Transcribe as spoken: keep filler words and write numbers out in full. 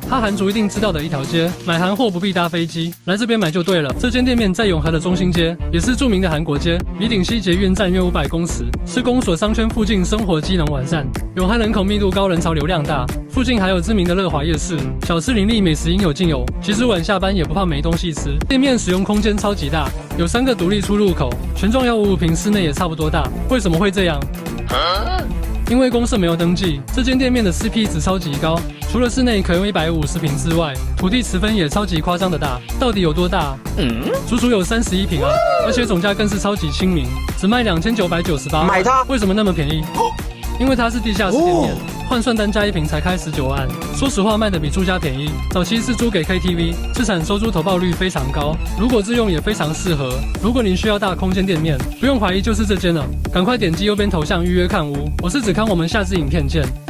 哈韩族一定知道的一条街，买韩货不必搭飞机，来这边买就对了。这间店面在永和的中心街，也是著名的韩国街，离顶溪捷运站约五百公尺，是公所商圈附近生活机能完善。永和人口密度高，人潮流量大，附近还有知名的乐华夜市，小吃林立，美食应有尽有。其实晚下班也不怕没东西吃。店面使用空间超级大，有三个独立出入口，全幢要五五平，室内也差不多大。为什么会这样？因为公社没有登记，这间店面的 C P 值超级高。除了室内可用一百五十平之外，土地持分也超级夸张的大。到底有多大？嗯，足足有三十一平啊！而且总价更是超级亲民，只卖两千九百九十八万。 买它？ 为什么那么便宜？因为它是地下室店面。哦，换算单价一平才开十九万，说实话卖的比住家便宜。早期是租给 K T V， 自产收租投报率非常高，如果自用也非常适合。如果您需要大空间店面，不用怀疑就是这间了，赶快点击右边头像预约看屋。我是子康，我们下支影片见。